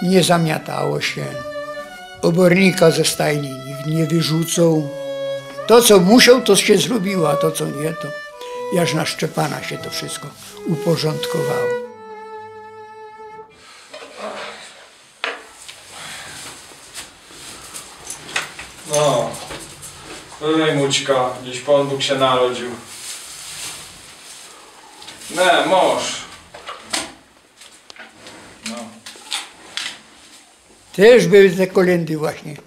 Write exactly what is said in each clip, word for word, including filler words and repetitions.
nie zamiatało się. Obornika ze stajni nikt nie wyrzucał. To, co musiał, to się zrobiło, a to, co nie, to aż na Szczepana się to wszystko uporządkowało. No, tutaj Mućka, gdzieś Pan Bóg się narodził. Nie, mąż. No. Też były te kolędy właśnie.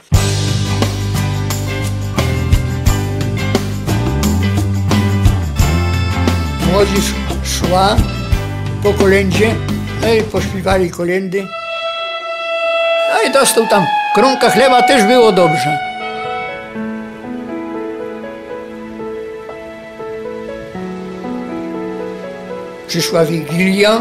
Młodzież szła po kolędzie, no i pośpiewali kolędy. No i dostał tam kromka chleba, też było dobrze. Przyszła Wigilia.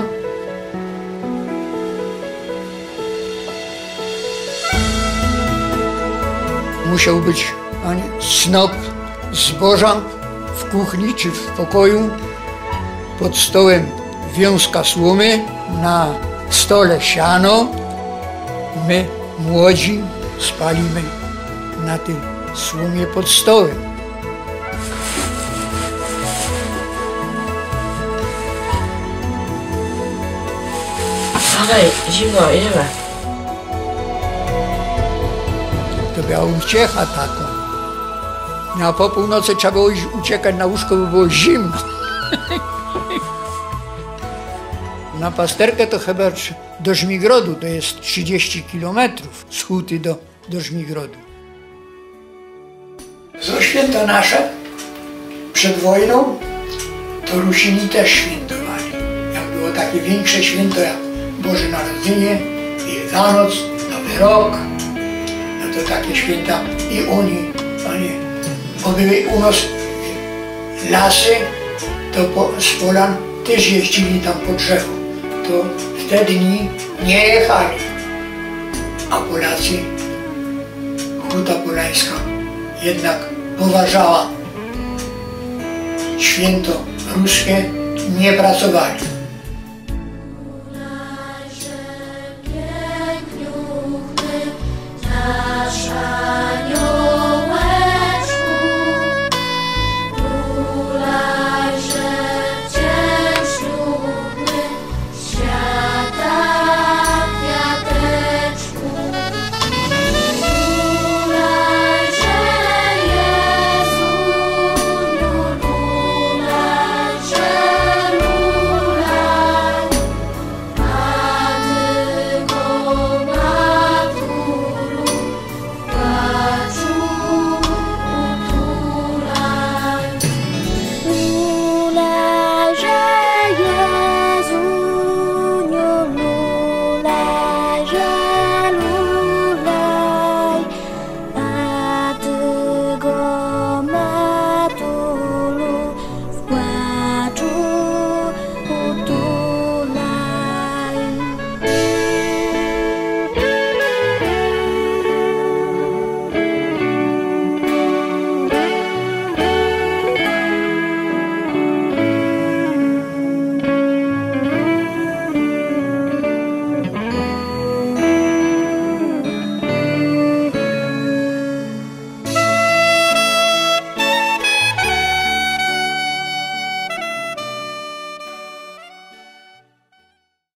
Musiał być snop zboża w kuchni czy w pokoju. Pod stołem wiązka słomy, na stole siano. My, młodzi, spalimy na tej słomie pod stołem. Okej, zimno, idziemy. To była uciecha taką. No a po północy trzeba było uciekać na łóżko, bo było zimno. Na Pasterkę to chyba do Żmigrodu, to jest trzydzieści kilometrów z Huty do, do Żmigrodu. Za święta nasze przed wojną to Rusini też świętowali. Jak było takie większe święto jak Boże Narodzenie, Wielkanoc, Nowy Rok, no to takie święta i oni, oni bo były u nas lasy, to po, z Polan też jeździli tam po drzewu. To w te dni nie jechali, a Polacy, Huta Polańska jednak poważała święto ruskie, nie pracowali.